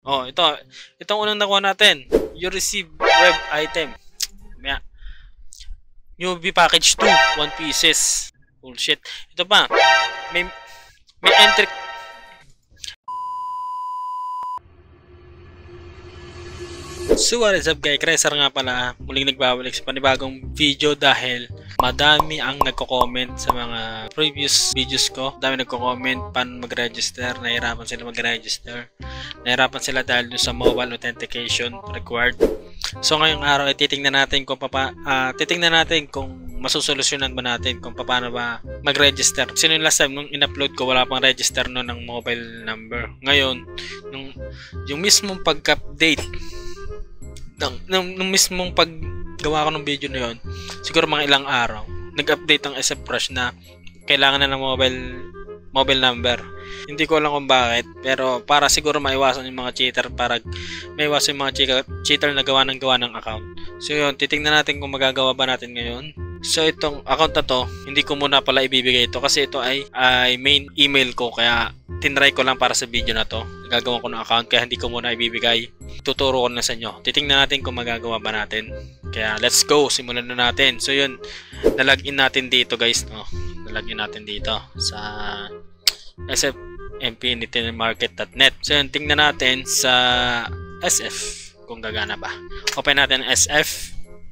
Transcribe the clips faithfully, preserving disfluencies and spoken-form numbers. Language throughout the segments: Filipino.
Oh, ito. Itong unang nakuha natin. You receive web item. Maya. Newbie package two. one pieces. Bullshit. Ito pa. May, may entry. So what is up guys, Cresar nga pala, muling nagbabalik sa panibagong video dahil madami ang nagko-comment sa mga previous videos ko. Madami nagko-comment paano mag-register, nahirapan sila mag-register. Nahirapan sila dahil dun sa mobile authentication required. So ngayong araw ay titingnan natin kung papa, uh, titingnan natin kung masusolusyonan ba natin kung paano ba mag-register. Kasi nung last time nung in-upload ko wala pang register no ng mobile number. Ngayon, nung yung mismong pagka-update Nung, nung, nung mismong paggawa ko ng video na yun, siguro mga ilang araw, nag-update ang S F Rush na kailangan na ng mobile mobile number. Hindi ko alam kung bakit, pero para siguro maiwasan yung mga cheater, para maiwasan yung mga cheater, cheater na gawa ng gawa ng account. So yun, titingnan natin kung magagawa ba natin ngayon. So itong account na to, hindi ko muna pala ibibigay ito kasi ito ay, ay main email ko, kaya tinry ko lang para sa video na to. Gagawa ko ng account kaya hindi ko muna ibibigay. Tuturo ko na sa inyo. Titingnan natin kung magagawa ba natin. Kaya let's go, simulan na natin. So yun, nalagin natin dito guys, no. Nalagin natin dito sa s f infinity market dot net. So yun, tingnan natin sa S F kung gagana ba. Open natin S F.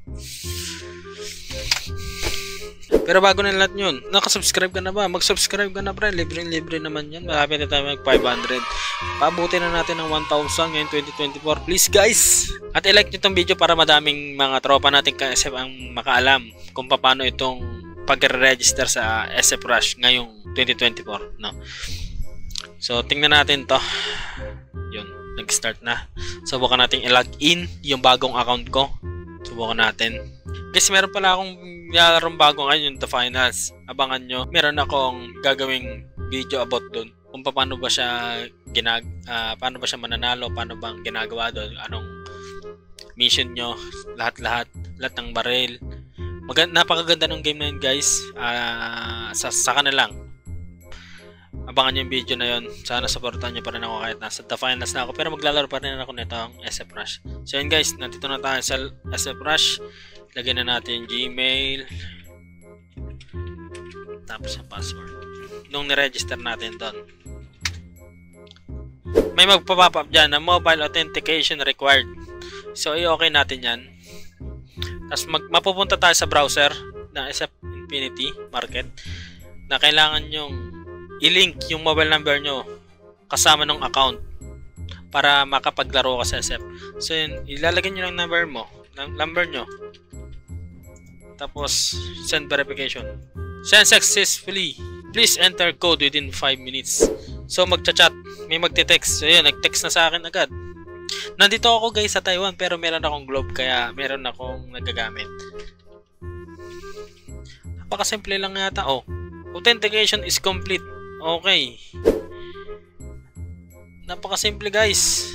Pero bago na lahat yun, nakasubscribe ka na ba? Mag-subscribe ka na pre, libre-libre naman yan. Malapit na tayo mag five hundred. Pabuti na natin ng one thousand ngayong twenty twenty-four. Please guys! At i-like nyo itong video para madaming mga tropa natin ka-S F ang makaalam kung paano itong pag-register sa S F Rush ngayong twenty twenty-four. No? So, tingnan natin to. Yun, nag-start na. Subukan natin i-log in yung bagong account ko. Subukan natin. Guys, meron pala akong nilalarong bago ngayon yung The Finals. Abangan nyo. Meron akong gagawing video about doon. Kung paano ba siya ginag uh, paano ba siya mananalo, paano bang ginagawa doon, anong mission nyo, lahat-lahat, lahat ng baril. Mag napakaganda ng game na yun guys. Uh, sa saka na lang. Abangan nyo yung video na yun. Sana supportan nyo pa rin ako kahit nasa The Finals na ako. Pero maglalaro pa rin ako nito ang S F Rush. So yun guys, nandito na tayo sa S F Rush. Lagyan na natin yung Gmail. Tapos ang password. Nung niregister natin doon. May magpa-pop up dyan na mobile authentication required. So i-okay natin yan. Tapos mapupunta tayo sa browser na S F Infinity Market na kailangan yung i-link yung mobile number nyo kasama ng account para makapaglaro ka sa S F. So yun, ilalagay nyo lang number mo, number nyo. Tapos send verification. Send successfully. Please enter code within five minutes. So magcha-chat, may magte-text. So yun, nag-text na sa akin agad. Nandito ako guys sa Taiwan pero meron akong globe kaya meron akong nagagamit. Napakasimple lang yata. Oh, authentication is complete. Okay. Napakasimple guys.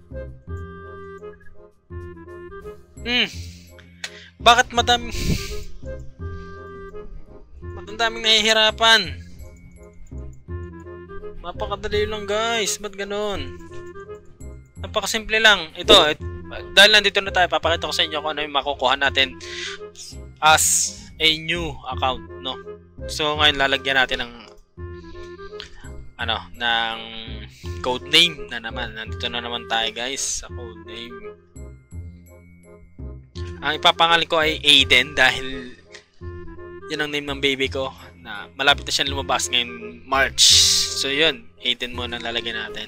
Hmm. Bakit madami Bakit daming nahihirapan? Napakadali lang guys. Ba't ganun? Napakasimple lang. Ito, it, dahil nandito na tayo, papakita ko sa inyo kung ano yung makukuha natin as a new account, no? So ngayon lalagyan natin ng ano, ng code name na naman. Nandito na naman tayo guys sa code name. Ang ipapangalan ko ay Aiden dahil yun ang name ng baby ko na malapit na siyang lumabas ngayong March. So yun, Aiden muna lalagyan natin.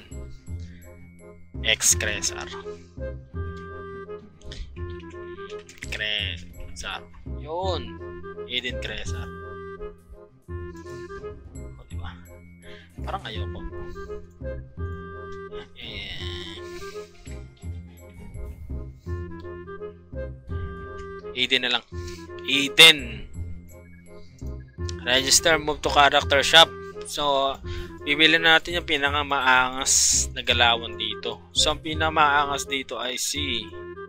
X Cresar. Cresar. Yun. Aiden Cresar. O diba? Parang ayoko. Eh... Aiden na lang. Aiden. Register, move to character shop. So, bibili natin yung pinakamaangas na galawan dito. So, ang pinakamaangas dito ay si...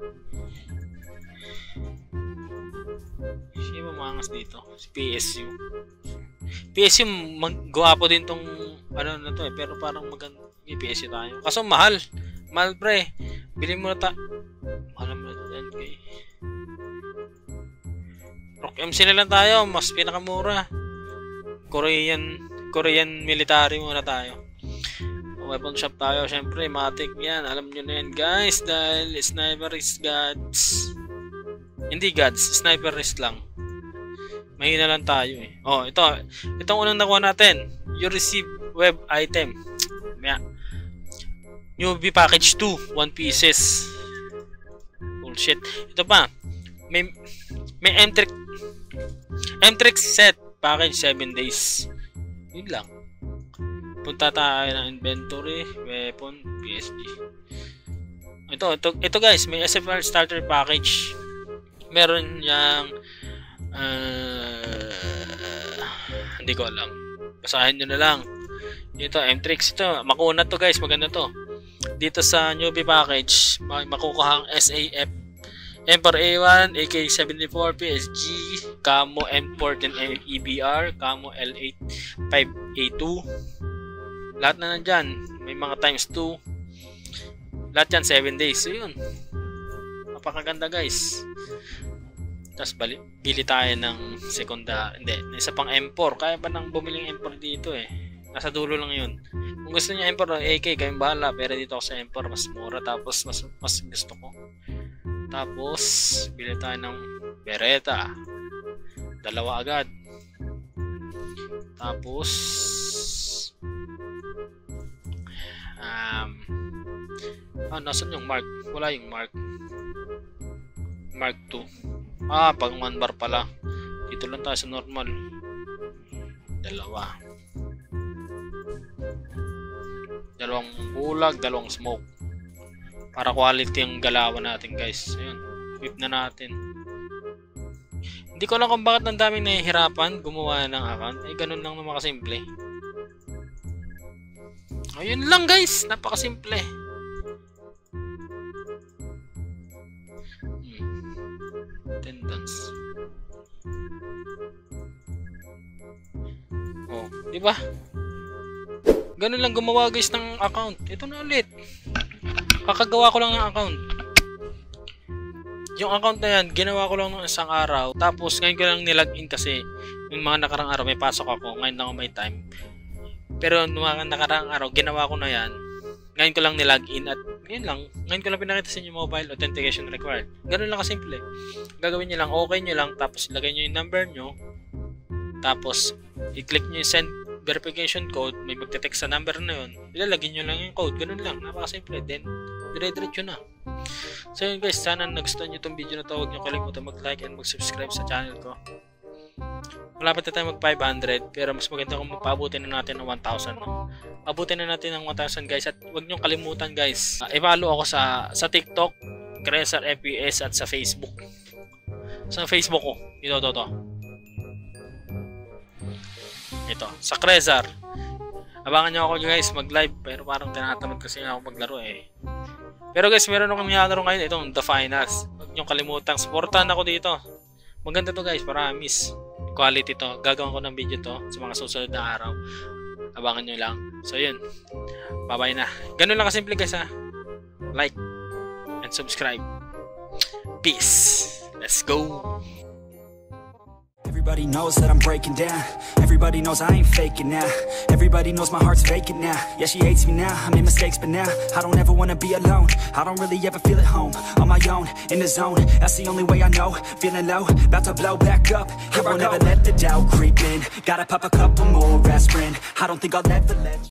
Sino maangas dito? Si P S U. P S U, gwapo din tong ano na to eh. Pero parang maganda. May P S U tayo. Kaso mahal. Mahal pre. Bili mo na ta... Mahal mo na ten K. Rock M C na lang tayo. Mas pinakamura. Korean... Korean military muna tayo. Weapon shop tayo. Syempre, matik yan. Alam nyo na yan guys. Dahil sniper is gods. Hindi gods. Sniper is lang. Mahina lang tayo eh. Oh, ito. Itong unang nakuha natin. You receive web item. Yeah. Newbie package two. One pieces. Bullshit. Ito pa. May may M-Trix M-Trix set. Package seven days. Yun lang. Punta tayo ng inventory. Weapon. P S G. Ito. Ito, ito guys. May S F R starter package. Meron yung Uh, hindi ko alam. Basahin nyo na lang. Ito, M-Trix ito. Makuna to guys. Maganda to. Dito sa newbie package, makukuha ang S A F, M four A one, A K seventy-four, P S G, Camo M fourteen E B R, Camo L eight five A two. Lahat na nandyan. May mga times two. Lahat yan seven days. So yun. Napakaganda guys. Tapos bali, bili tayo ng sekunda, hindi, isa pang M four. Kaya pa nang bumili ng M four dito eh. Nasa dulo lang yun. Kung gusto niya M four, A K, kayong bahala. Pero dito ako sa M four, mas mura. Tapos mas, mas gusto ko. Tapos, bili tayo ng Beretta. Dalawa agad. Tapos, um, ah, nasan yung mark? Wala yung mark. Mark two. Ah, pag one bar pala. Dito lang tayo sa normal. Dalawa. Dalawang bulag, dalawang smoke. Para quality yung galawan natin guys. Ayun. Whip na natin. Hindi ko lang kung bakit ang daming nahihirapan gumawa ng account. Eh, ganun lang naman kasimple. Ayun lang guys. Napakasimple. Attendance. Oh, di ba? Ganun lang gumawa guys ng account. Ito na ulit. Kakagawa ko lang ng account. Yung account na yan, ginawa ko lang ng isang araw. Tapos ngayon ko lang nilagin kasi yung mga nakarang araw may pasok ako. Ngayon lang ako may time. Pero yung mga nakarang araw, ginawa ko na yan. Ngayon ko lang nilagin at ngayon lang. Ngayon ko lang pinakita sa inyo mobile authentication required. Ganun lang kasimple. Gagawin nyo lang, okay nyo lang. Tapos ilagay nyo yung number nyo. Tapos i-click nyo yung send verification code. May magte-text sa number na yun. Ilalagay nyo lang yung code. Ganun lang. Napakasimple. Then, dire-diretso na. So yun guys, sana nagustuhan nyo itong video na to. Huwag nyo kalimutan mag-like and mag-subscribe sa channel ko. Malapit na tayo mag five hundred. Pero mas maganda kung magpaabutin na natin ng one thousand. No? Abutin na natin ng one thousand guys. At huwag nyo kalimutan guys. Uh, i-follow ako sa, sa TikTok, Cresar F P S at sa Facebook. Sa Facebook ko. Ito, ito, ito. Ito, sa Cresar. Abangan nyo ako guys mag-live. Pero parang tinatamad kasi ako maglaro eh. Pero guys, meron akong nilalaro ngayon. Itong The Finals. Huwag nyo kalimutan. Supportan ako dito. Maganda to guys. Promise. Quality to. Gagawin ko ng video to sa mga susunod na araw. Abangan nyo lang. So yun. Bye bye na. Ganun lang kasimple guys ha. Like and subscribe. Peace. Let's go. Everybody knows that I'm breaking down. Everybody knows I ain't faking now. Everybody knows my heart's vacant now. Yeah, she hates me now, I made mistakes but now I don't ever wanna be alone. I don't really ever feel at home. On my own, in the zone, that's the only way I know. Feeling low, about to blow back up. Here I won't ever let the doubt creep in. Gotta pop a couple more aspirin. I don't think I'll ever let